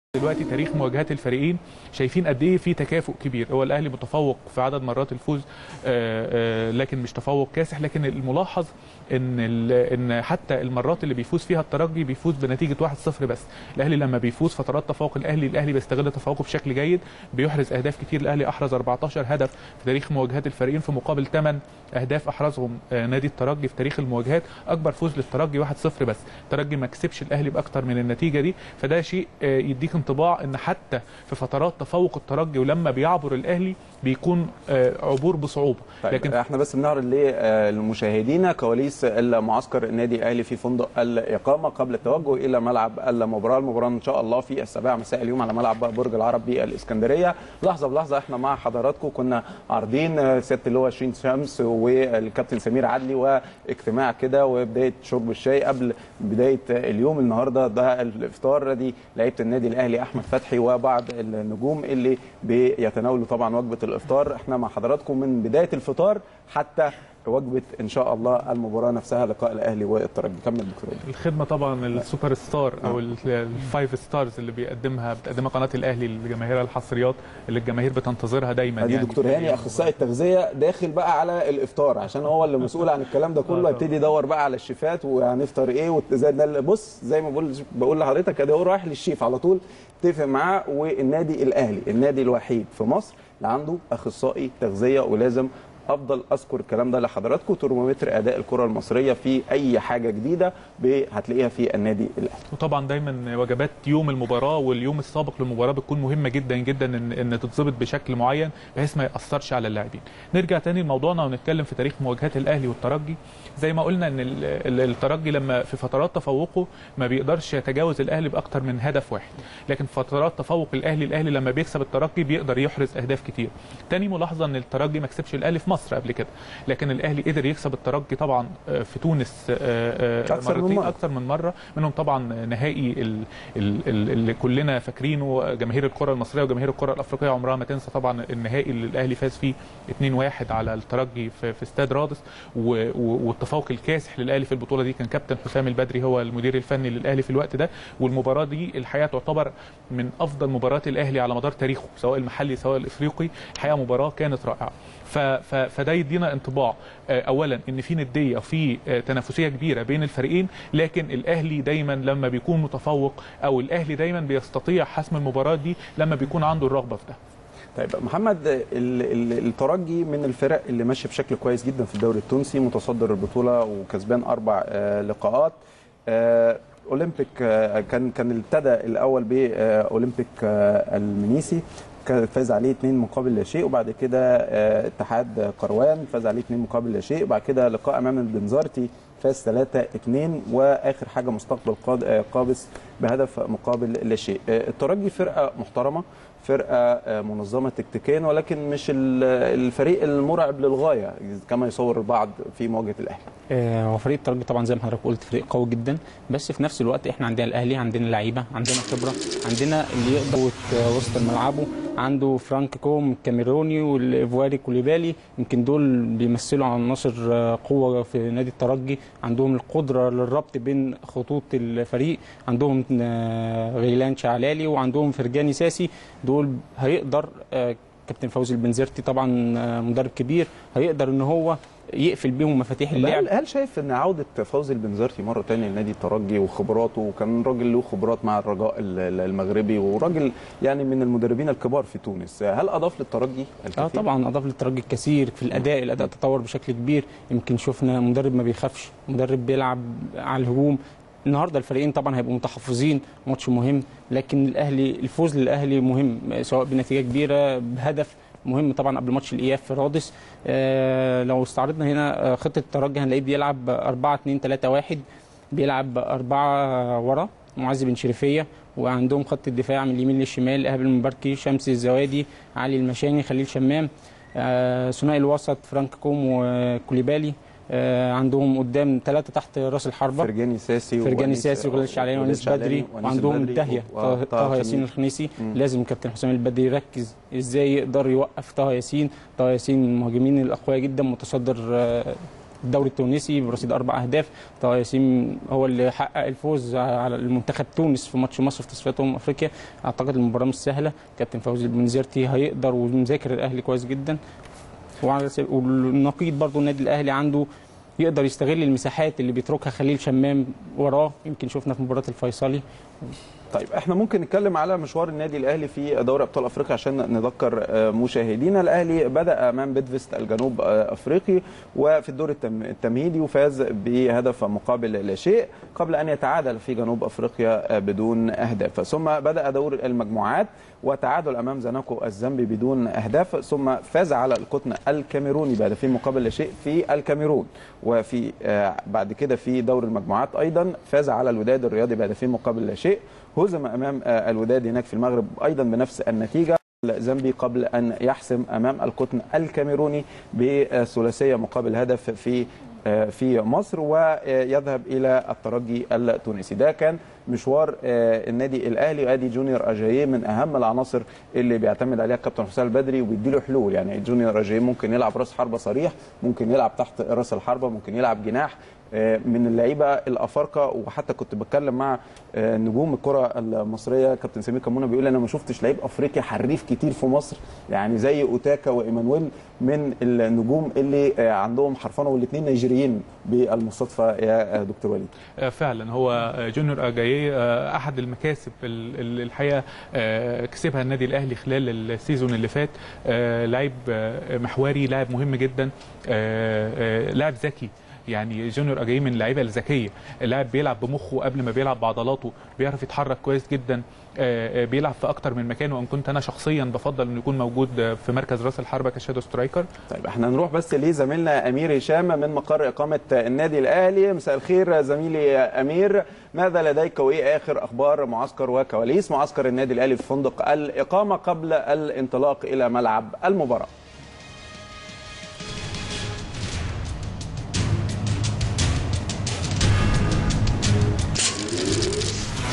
دلوقتي تاريخ مواجهات الفريقين شايفين قد ايه في تكافؤ كبير. هو الاهلي متفوق في عدد مرات الفوز، لكن مش تفوق كاسح. لكن الملاحظ ان حتى المرات اللي بيفوز فيها الترجي بيفوز بنتيجه 1-0 بس. الاهلي لما بيفوز فترات تفوق الاهلي بيستغل تفوقه بشكل جيد، بيحرز اهداف كتير. الاهلي احرز 14 هدف في تاريخ مواجهات الفريقين في مقابل 8 اهداف احرزهم نادي الترجي في تاريخ المواجهات. اكبر فوز للترجي 1-0 بس. الترجي ما كسبش الاهلي باكتر من النتيجه دي، فده شيء يديك انطباع ان حتى في فترات تفوق الترجي ولما بيعبر الاهلي بيكون عبور بصعوبه. طيب لكن احنا بس بنعرض للمشاهدين كواليس المعسكر النادي الاهلي في فندق الاقامه قبل التوجه الى ملعب المباراه ان شاء الله في 7 مساء اليوم على ملعب برج العرب بالاسكندريه. لحظه بلحظه احنا مع حضراتكم كنا عارضين سياده اللواء 20 شمس والكابتن سمير عدلي واجتماع كده وبدايه شرب الشاي قبل بدايه اليوم. النهارده ده الافطار دي لعيبه النادي الاهلي احمد فتحي وبعض النجوم اللي بيتناولوا طبعا وجبه الافطار. احنا مع حضراتكم من بدايه الفطار حتى وجبه ان شاء الله المباراه نفسها، لقاء الاهلي والترجي. كمل دكتور. الخدمه طبعا السوبر ستار او الفايف ستارز اللي بتقدمها قناه الاهلي لجماهيرها، الحصريات اللي الجماهير بتنتظرها دايما. يعني دكتور هاني اخصائي التغذيه داخل بقى على الافطار عشان هو اللي مسؤول عن الكلام ده كله، هيبتدي يدور بقى على الشيفات وهنفطر ايه ده. بص زي ما بقول لحضرتك ادي هو رايح للشيف على طول، اتفق معاه. والنادي الاهلي النادي الوحيد في مصر اللي عنده اخصائي تغذيه، ولازم افضل اذكر الكلام ده لحضراتكم. ترمومتر اداء الكره المصريه في اي حاجه جديده هتلاقيها في النادي الاهلي. وطبعا دايما وجبات يوم المباراه واليوم السابق للمباراه بتكون مهمه جدا جدا ان تتظبط بشكل معين بحيث ما ياثرش على اللاعبين. نرجع تاني لموضوعنا ونتكلم في تاريخ مواجهات الاهلي والترجي. زي ما قلنا ان الترجي لما في فترات تفوقه ما بيقدرش يتجاوز الاهلي باكتر من هدف واحد، لكن في فترات تفوق الاهلي لما بيكسب الترجي بيقدر يحرز اهداف كتير. تاني ملاحظه ان الترجي ما كسبش الاهلي في مصر قبل كده، لكن الاهلي قدر يكسب الترجي طبعا في تونس مرتين اكثر من مره، منهم طبعا نهائي اللي كلنا فاكرينه. جماهير الكره المصريه وجماهير الكره الافريقيه عمرها ما تنسى طبعا النهائي اللي الاهلي فاز فيه 2-1 على الترجي في استاد رادس، والتفوق الكاسح للاهلي في البطوله دي. كان كابتن حسام البدري هو المدير الفني للاهلي في الوقت ده. والمباراه دي الحقيقه تعتبر من افضل مباريات الاهلي على مدار تاريخه سواء المحلي سواء الافريقي. الحقيقه مباراه كانت رائعه. فده يدينا انطباع اولا ان في نديه وفي تنافسيه كبيره بين الفريقين، لكن الاهلي دايما لما بيكون متفوق او الاهلي دايما بيستطيع حسم المباراه دي لما بيكون عنده الرغبه في ده. طيب محمد، الترجي من الفرق اللي ماشيه بشكل كويس جدا في الدوري التونسي، متصدر البطوله وكسبان 4 لقاءات. اولمبيك كان ابتدى الاول باولمبيك المنيسي، فاز عليه 2-0، وبعد كده اتحاد قروان فاز عليه 2-0، وبعد كده لقاء امام البنزرتي فاز 3-2، واخر حاجه مستقبل قابس بهدف مقابل لا شيء. الترجي فرقه محترمه، فرقه منظمه تكتيكيا، ولكن مش الفريق المرعب للغايه كما يصور البعض في مواجهه الاهلي. هو فريق الترجي طبعا زي ما حضرتك قلت فريق قوي جدا، بس في نفس الوقت احنا عندنا الاهلي، عندنا لعيبه، عندنا خبره، عندنا اللي يقدر وسط ملعبه. عنده فرانك كوم الكاميروني والايفواري كوليبالي، يمكن دول بيمثلوا عناصر قوه في نادي الترجي. عندهم القدره للربط بين خطوط الفريق، عندهم غيلان شعلالي وعندهم فرجاني ساسي. دول هيقدر كابتن فوزي البنزرتي طبعا مدرب كبير، هيقدر ان هو يقفل بيهم مفاتيح اللعب. هل شايف ان عوده فوزي البنزرتي مره ثانيه لنادي الترجي وخبراته، وكان راجل له خبرات مع الرجاء المغربي وراجل يعني من المدربين الكبار في تونس، هل اضاف للترجي الكثير؟ طبعا اضاف للترجي الكثير في الاداء تطور بشكل كبير. يمكن شفنا مدرب ما بيخافش، مدرب بيلعب على الهجوم. النهارده الفريقين طبعا هيبقوا متحفظين، ماتش مهم، لكن الاهلي الفوز للاهلي مهم سواء بنتيجه كبيره بهدف مهم طبعا قبل ماتش الاياب في رادس. لو استعرضنا هنا خطه الترجي هنلاقيه بيلعب 4-2-3-1، بيلعب 4 ورا معز بن شريفيه، وعندهم خط الدفاع من اليمين للشمال ايهاب المباركي، شمس الزوادي، علي المشاني، خليل شمام. ثنائي الوسط فرانك كوم وكوليبالي. عندهم قدام 3 تحت راس الحربه، فرجاني ساسي وغلال شعلاني ونيس بدري، وعندهم الداهيه طه ياسين الخنيسي. لازم كابتن حسام البدري يركز ازاي يقدر يوقف طه ياسين. طه ياسين من المهاجمين الاقوياء جدا، متصدر الدوري التونسي برصيد 4 أهداف. طه ياسين هو اللي حقق الفوز على المنتخب تونس في ماتش مصر في تصفيات افريقيا. اعتقد المباراه مش سهله، كابتن فوزي البنزرتي هيقدر ومذاكر الاهلي كويس جدا، والنقيض برضو النادي الاهلي عنده يقدر يستغل المساحات اللي بيتركها خليل شمام وراه، يمكن شفنا في مباراه الفيصلي. طيب احنا ممكن نتكلم على مشوار النادي الاهلي في دوري ابطال افريقيا عشان نذكر مشاهدينا. الاهلي بدا امام بيدفست الجنوب افريقي وفي الدور التمهيدي وفاز بهدف مقابل لا شيء قبل ان يتعادل في جنوب افريقيا بدون اهداف، ثم بدا دور المجموعات وتعادل امام زناكو الزامبي بدون اهداف، ثم فاز على القطن الكاميروني بهدفين مقابل لا شيء في الكاميرون، وفي بعد كده في دور المجموعات ايضا فاز على الوداد الرياضي بهدفين مقابل لا شيء، هزم امام الوداد هناك في المغرب ايضا بنفس النتيجه زامبي قبل ان يحسم امام القطن الكاميروني بثلاثيه مقابل هدف في مصر ويذهب الى الترجي التونسي. ده كان مشوار النادي الاهلي، وادي جونيور اجاييه من اهم العناصر اللي بيعتمد عليها الكابتن حسام البدري وبيديله حلول. يعني جونيور اجاييه ممكن يلعب راس حربه صريح، ممكن يلعب تحت راس الحربه، ممكن يلعب جناح، من اللعيبه الافارقه. وحتى كنت بتكلم مع نجوم الكره المصريه، كابتن سمير كمونه بيقول انا ما شفتش لعيب افريقي حريف كتير في مصر يعني زي اوتاكا وايمانويل من النجوم اللي عندهم حرفنه، والاثنين نيجيريين بالمصادفه يا دكتور وليد. فعلا هو جونيور اجاييه احد المكاسب الحقيقه كسبها النادي الاهلي خلال السيزون اللي فات. لاعب محوري، لاعب مهم جدا، لاعب ذكي. يعني جونيور اجاييه من اللعيبه الذكيه، اللاعب بيلعب بمخه قبل ما بيلعب بعضلاته، بيعرف يتحرك كويس جدا، بيلعب في اكتر من مكان، وان كنت انا شخصيا بفضل انه يكون موجود في مركز راس الحربه كشادو سترايكر. طيب احنا نروح بس لزميلنا امير هشام من مقر اقامه النادي الاهلي. مساء الخير زميلي امير، ماذا لديك وايه اخر اخبار معسكر وكواليس معسكر النادي الاهلي في فندق الاقامه قبل الانطلاق الى ملعب المباراه؟